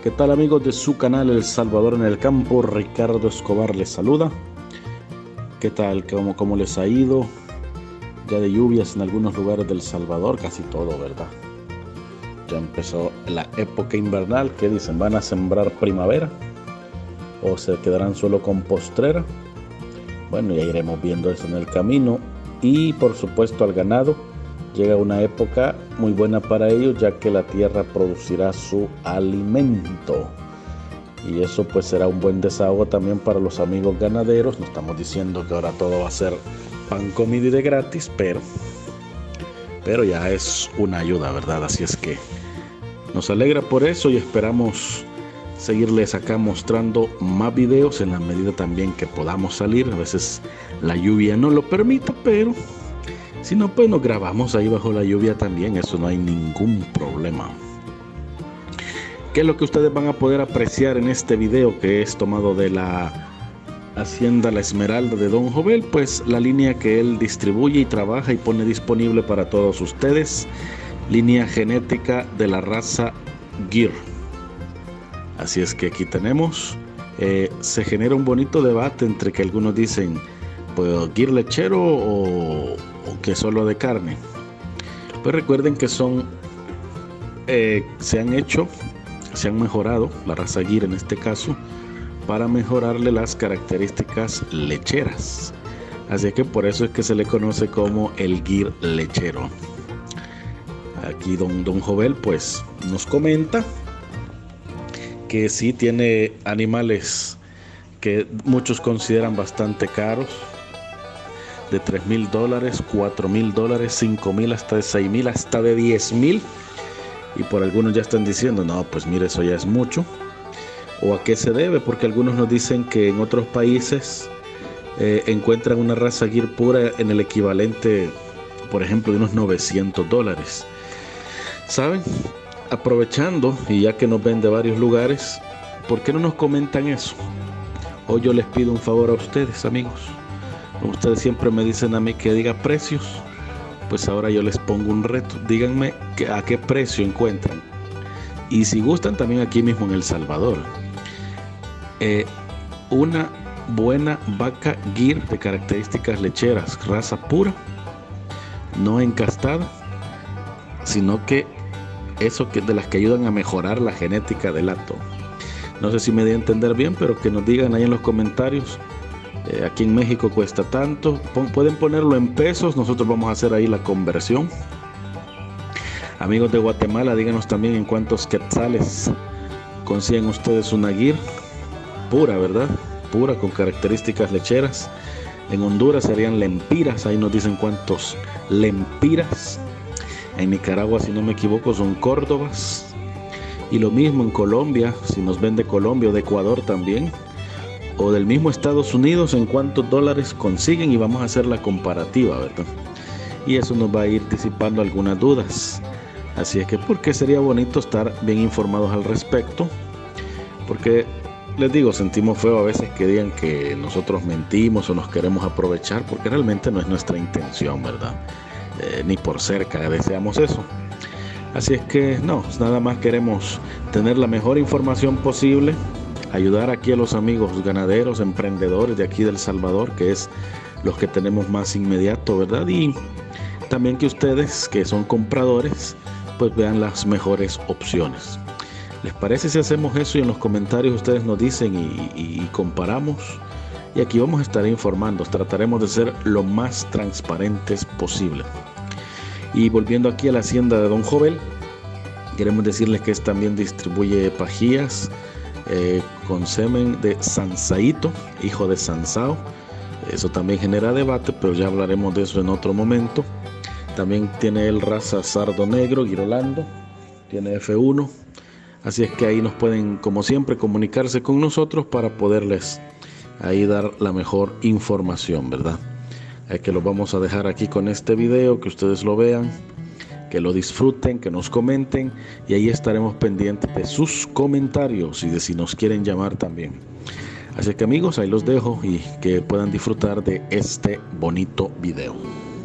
¿Qué tal, amigos de su canal El Salvador en el Campo? Ricardo Escobar les saluda. ¿Qué tal? ¿Cómo les ha ido? Ya de lluvias en algunos lugares del Salvador, casi todo, ¿verdad? Ya empezó la época invernal. ¿Qué dicen? ¿Van a sembrar primavera? ¿O se quedarán solo con postrera? Bueno, ya iremos viendo eso en el camino. Y por supuesto al ganado llega una época muy buena para ellos, ya que la tierra producirá su alimento. Y eso pues será un buen desahogo también para los amigos ganaderos. No estamos diciendo que ahora todo va a ser pan comido y de gratis, pero ya es una ayuda, ¿verdad? Así es que nos alegra por eso y esperamos seguirles acá mostrando más videos en la medida también que podamos salir. A veces la lluvia no lo permite, pero si no, pues nos grabamos ahí bajo la lluvia también, eso no hay ningún problema. ¿Qué es lo que ustedes van a poder apreciar en este video que es tomado de la Hacienda La Esmeralda de Don Jovel? Pues la línea que él distribuye y trabaja y pone disponible para todos ustedes, línea genética de la raza Gyr. Así es que aquí tenemos, se genera un bonito debate entre que algunos dicen, pues Gyr lechero o que solo de carne. Pues recuerden que se han mejorado, la raza Gyr en este caso, para mejorarle las características lecheras. Así que por eso es que se le conoce como el Gyr lechero. Aquí don Jovel pues nos comenta que sí tiene animales que muchos consideran bastante caros, de $3,000, $4,000, $5,000, hasta de $6,000, hasta de $10,000. Y por algunos ya están diciendo, no, pues mire, eso ya es mucho. ¿O a qué se debe? Porque algunos nos dicen que en otros países encuentran una raza Gyr pura en el equivalente, por ejemplo, de unos $900. ¿Saben? Aprovechando, y ya que nos ven de varios lugares, ¿por qué no nos comentan eso? Hoy yo les pido un favor a ustedes, amigos. Como ustedes siempre me dicen a mí que diga precios, pues ahora yo les pongo un reto. Díganme a qué precio encuentran. Y si gustan, también aquí mismo en El Salvador, una buena vaca Gyr de características lecheras, raza pura, no encastada, sino que eso que de las que ayudan a mejorar la genética del hato. No sé si me di a entender bien, pero que nos digan ahí en los comentarios. Aquí en México cuesta tanto, pueden ponerlo en pesos, nosotros vamos a hacer ahí la conversión. Amigos de Guatemala, díganos también en cuántos quetzales consiguen ustedes una Gyr pura, ¿verdad? Pura, con características lecheras. En Honduras serían lempiras, ahí nos dicen cuántos lempiras. En Nicaragua, si no me equivoco, son córdobas. Y lo mismo en Colombia, si nos ven de Colombia o de Ecuador también, o del mismo Estados Unidos, en cuántos dólares consiguen, y vamos a hacer la comparativa, ¿verdad? Y eso nos va a ir disipando algunas dudas. Así es que porque sería bonito estar bien informados al respecto, porque les digo, sentimos feo a veces que digan que nosotros mentimos o nos queremos aprovechar, porque realmente no es nuestra intención, ¿verdad? Ni por cerca deseamos eso. Así es que no, nada más queremos tener la mejor información posible, ayudar aquí a los amigos ganaderos, emprendedores de aquí del Salvador, que es los que tenemos más inmediato, ¿verdad? Y también que ustedes, que son compradores, pues vean las mejores opciones. ¿Les parece si hacemos eso y en los comentarios ustedes nos dicen y comparamos? Y aquí vamos a estar informando, trataremos de ser lo más transparentes posible. Y volviendo aquí a la hacienda de Don Jovel, queremos decirles que también distribuye pajías con semen de Sansaito, hijo de Sansao. Eso también genera debate, pero ya hablaremos de eso en otro momento. También tiene el raza Sardo Negro, Girolando, tiene F1. Así es que ahí nos pueden, como siempre, comunicarse con nosotros para poderles ahí dar la mejor información, ¿verdad? Que lo vamos a dejar aquí con este video, que ustedes lo vean, que lo disfruten, que nos comenten, y ahí estaremos pendientes de sus comentarios y de si nos quieren llamar también. Así que amigos, ahí los dejo y que puedan disfrutar de este bonito video.